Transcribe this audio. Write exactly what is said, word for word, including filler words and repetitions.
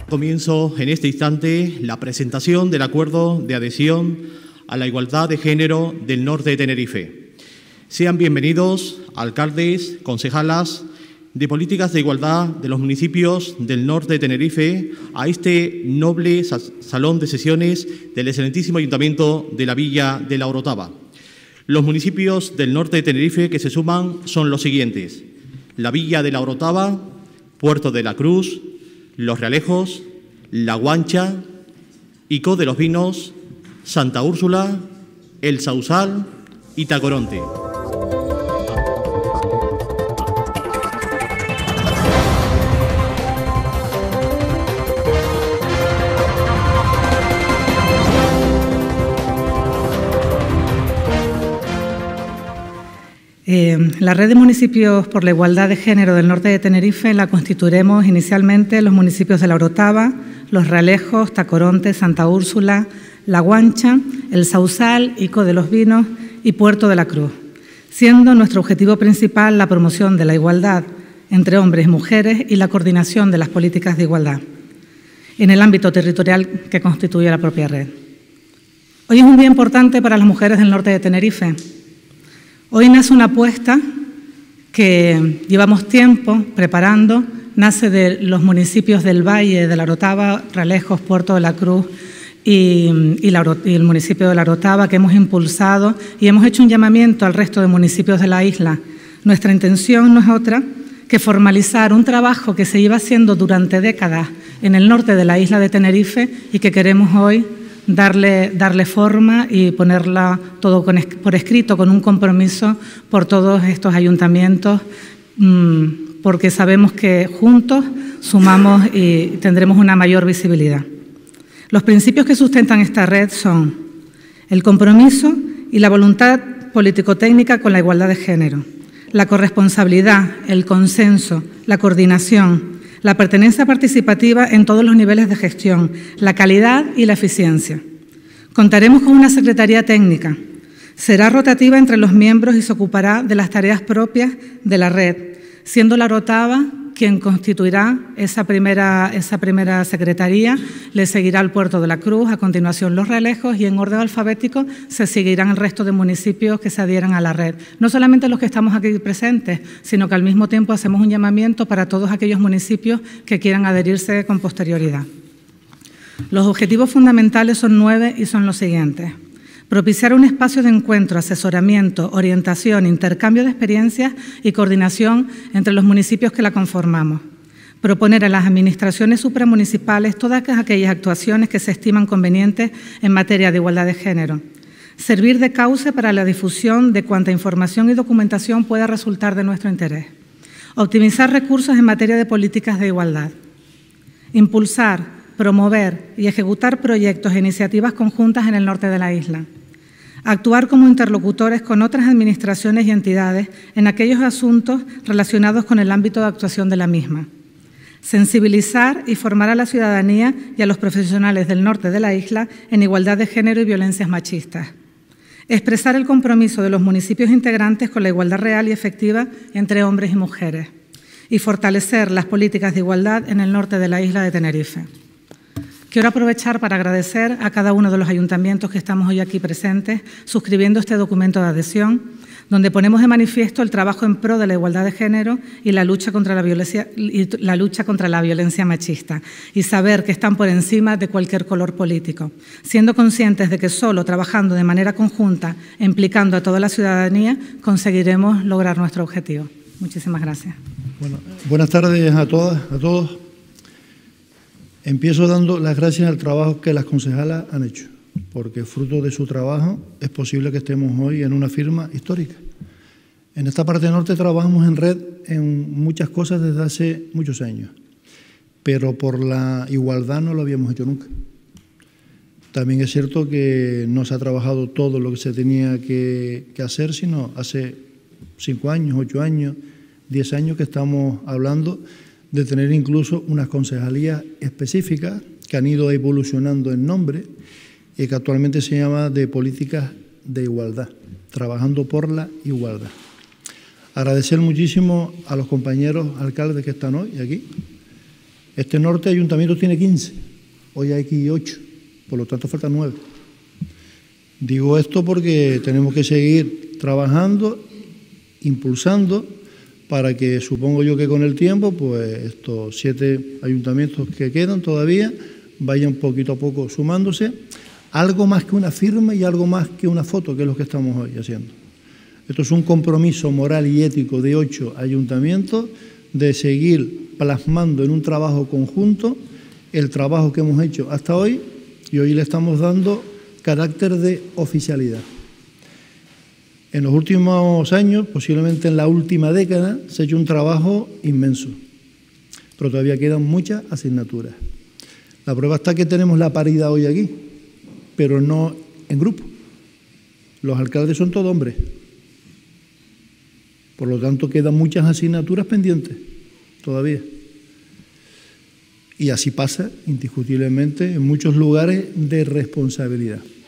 comienzo en este instante la presentación del acuerdo de adhesión a la igualdad de género del norte de Tenerife. Sean bienvenidos alcaldes, concejalas de políticas de igualdad de los municipios del norte de Tenerife a este noble salón de sesiones del excelentísimo Ayuntamiento de la Villa de la Orotava. Los municipios del norte de Tenerife que se suman son los siguientes: la Villa de la Orotava, Puerto de la Cruz, Los Realejos, La Guancha, Icó de los Vinos, Santa Úrsula, El Sausal y Tacoronte. Eh, la Red de Municipios por la Igualdad de Género del norte de Tenerife la constituiremos inicialmente los municipios de La Orotava, Los Realejos, Tacoronte, Santa Úrsula, La Guancha, El Sausal, Icó de los Vinos y Puerto de la Cruz, siendo nuestro objetivo principal la promoción de la igualdad entre hombres y mujeres y la coordinación de las políticas de igualdad en el ámbito territorial que constituye la propia red. Hoy es un día importante para las mujeres del norte de Tenerife. Hoy nace una apuesta que llevamos tiempo preparando, nace de los municipios del Valle, de La Orotava, Realejos, Puerto de la Cruz y, y, la, y el municipio de La Orotava, que hemos impulsado y hemos hecho un llamamiento al resto de municipios de la isla. Nuestra intención no es otra que formalizar un trabajo que se lleva haciendo durante décadas en el norte de la isla de Tenerife y que queremos hoy Darle, darle forma y ponerla todo con, por escrito, con un compromiso por todos estos ayuntamientos, mmm, porque sabemos que juntos sumamos y tendremos una mayor visibilidad. Los principios que sustentan esta red son el compromiso y la voluntad político-técnica con la igualdad de género, la corresponsabilidad, el consenso, la coordinación, la pertenencia participativa en todos los niveles de gestión, la calidad y la eficiencia. Contaremos con una secretaría técnica. Será rotativa entre los miembros y se ocupará de las tareas propias de la red, siendo La Orotava quien constituirá esa primera, esa primera secretaría. Le seguirá el Puerto de la Cruz, a continuación Los Realejos y en orden alfabético se seguirán el resto de municipios que se adhieran a la red. No solamente los que estamos aquí presentes, sino que al mismo tiempo hacemos un llamamiento para todos aquellos municipios que quieran adherirse con posterioridad. Los objetivos fundamentales son nueve y son los siguientes: propiciar un espacio de encuentro, asesoramiento, orientación, intercambio de experiencias y coordinación entre los municipios que la conformamos. Proponer a las administraciones supramunicipales todas aquellas actuaciones que se estiman convenientes en materia de igualdad de género. Servir de cauce para la difusión de cuanta información y documentación pueda resultar de nuestro interés. Optimizar recursos en materia de políticas de igualdad. Impulsar, promover y ejecutar proyectos e iniciativas conjuntas en el norte de la isla. Actuar como interlocutores con otras administraciones y entidades en aquellos asuntos relacionados con el ámbito de actuación de la misma. Sensibilizar y formar a la ciudadanía y a los profesionales del norte de la isla en igualdad de género y violencias machistas. Expresar el compromiso de los municipios integrantes con la igualdad real y efectiva entre hombres y mujeres. Y fortalecer las políticas de igualdad en el norte de la isla de Tenerife. Quiero aprovechar para agradecer a cada uno de los ayuntamientos que estamos hoy aquí presentes, suscribiendo este documento de adhesión, donde ponemos de manifiesto el trabajo en pro de la igualdad de género y la lucha contra la violencia, y la lucha contra la violencia machista, y saber que están por encima de cualquier color político, siendo conscientes de que solo trabajando de manera conjunta, implicando a toda la ciudadanía, conseguiremos lograr nuestro objetivo. Muchísimas gracias. Bueno, buenas tardes a todas, a todos. Empiezo dando las gracias al trabajo que las concejalas han hecho, porque fruto de su trabajo es posible que estemos hoy en una firma histórica. En esta parte norte trabajamos en red en muchas cosas desde hace muchos años, pero por la igualdad no lo habíamos hecho nunca. También es cierto que no se ha trabajado todo lo que se tenía que, que hacer, sino hace cinco años, ocho años, diez años que estamos hablando de tener incluso unas concejalías específicas que han ido evolucionando en nombre y que actualmente se llama de políticas de igualdad, trabajando por la igualdad. Agradecer muchísimo a los compañeros alcaldes que están hoy aquí, Este norte ayuntamiento tiene quince, hoy hay aquí ocho, por lo tanto faltan nueve. Digo esto porque tenemos que seguir trabajando, impulsando, para que, supongo yo que con el tiempo, pues estos siete ayuntamientos que quedan todavía vayan poquito a poco sumándose, algo más que una firma y algo más que una foto, que es lo que estamos hoy haciendo. Esto es un compromiso moral y ético de ocho ayuntamientos de seguir plasmando en un trabajo conjunto el trabajo que hemos hecho hasta hoy, y hoy le estamos dando carácter de oficialidad. En los últimos años, posiblemente en la última década, se ha hecho un trabajo inmenso, pero todavía quedan muchas asignaturas. La prueba está que tenemos la paridad hoy aquí, pero no en grupo. Los alcaldes son todos hombres. Por lo tanto, quedan muchas asignaturas pendientes todavía. Y así pasa, indiscutiblemente, en muchos lugares de responsabilidad.